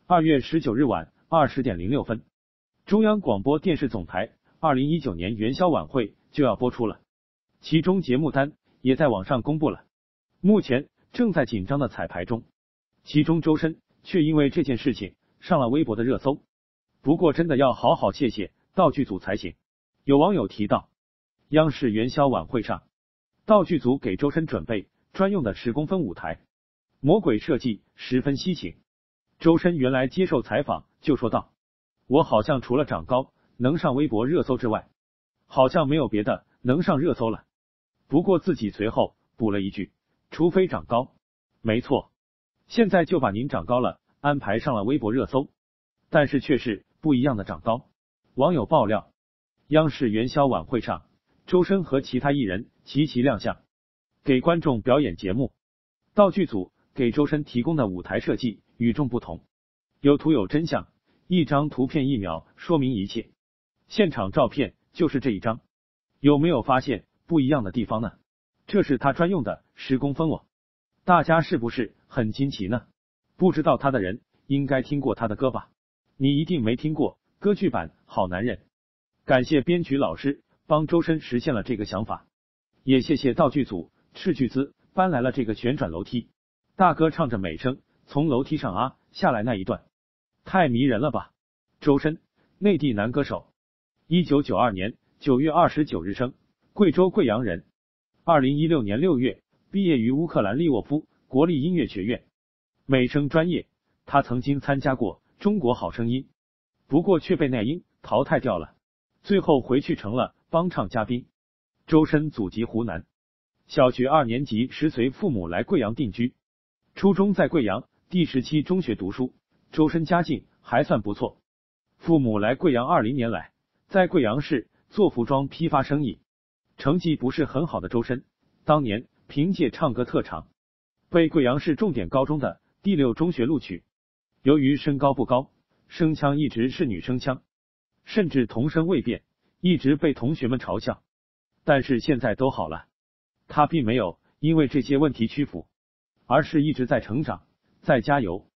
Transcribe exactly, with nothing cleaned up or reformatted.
二月十九日晚二十点零六分，中央广播电视总台二零一九年元宵晚会就要播出了，其中节目单也在网上公布了，目前正在紧张的彩排中。其中周深却因为这件事情上了微博的热搜，不过真的要好好谢谢道具组才行。有网友提到，央视元宵晚会上，道具组给周深准备专用的十公分舞台，魔鬼设计十分吸睛。周深原来接受采访就说道，我好像除了长高能上微博热搜之外，好像没有别的能上热搜了。不过自己随后补了一句，除非长高。没错，现在就把您长高了安排上了微博热搜，但是却是不一样的长高。网友爆料，央视元宵晚会上，周深和其他艺人齐齐亮相，给观众表演节目。道具组给周深提供的舞台设计与众不同，有图有真相，一张图片一秒说明一切。现场照片就是这一张，有没有发现不一样的地方呢？这是他专用的十公分哦，大家是不是很惊奇呢？不知道他的人应该听过他的歌吧？你一定没听过歌剧版《好男人》。感谢编曲老师帮周深实现了这个想法，也谢谢道具组斥巨资搬来了这个旋转楼梯。大哥唱着美声从楼梯上啊下来那一段，太迷人了吧！周深，内地男歌手，一九九二年九月二十九日生，贵州贵阳人。二零一六年六月毕业于乌克兰利沃夫国立音乐学院，美声专业。他曾经参加过中国好声音，不过却被那英淘汰掉了，最后回去成了帮唱嘉宾。周深祖籍湖南，小学二年级时随父母来贵阳定居，初中在贵阳第十七中学读书。周深家境还算不错，父母来贵阳二零年来，在贵阳市做服装批发生意。成绩不是很好的周深，当年凭借唱歌特长，被贵阳市重点高中的第六中学录取。由于身高不高，声腔一直是女生腔，甚至童声未变，一直被同学们嘲笑。但是现在都好了，他并没有因为这些问题屈服，而是一直在成长，在加油。